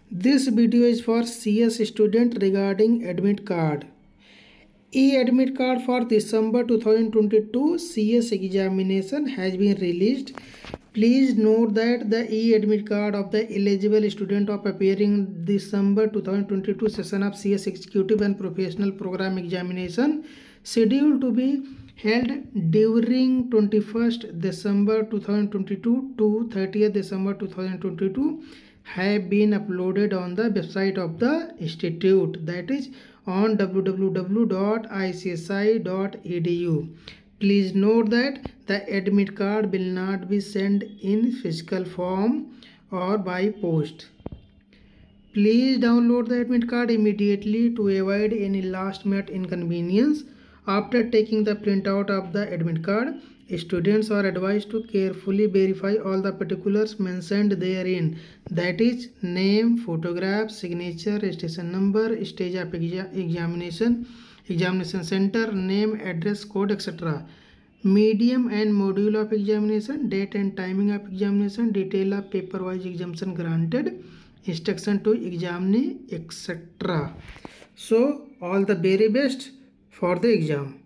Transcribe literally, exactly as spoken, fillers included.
This video is for C S student regarding admit card. E-admit card for December two thousand twenty-two C S examination has been released. Please note that the e-admit card of the eligible student of appearing December two thousand twenty-two session of C S Executive and Professional Program examination scheduled to be held during twenty-first December two thousand twenty-two to thirtieth December two thousand twenty-two have been uploaded on the website of the institute, that is on w w w dot i c s i dot e d u. Please note that the admit card will not be sent in physical form or by post. Please download the admit card immediately to avoid any last minute inconvenience. After taking the printout of the admit card, students are advised to carefully verify all the particulars mentioned therein, that is name, photograph, signature, registration number, stage of exa examination, examination center, name, address, code, et cetera. Medium and module of examination, date and timing of examination, detail of paper-wise exemption granted, instruction to examine, et cetera. So all the very best for the exam.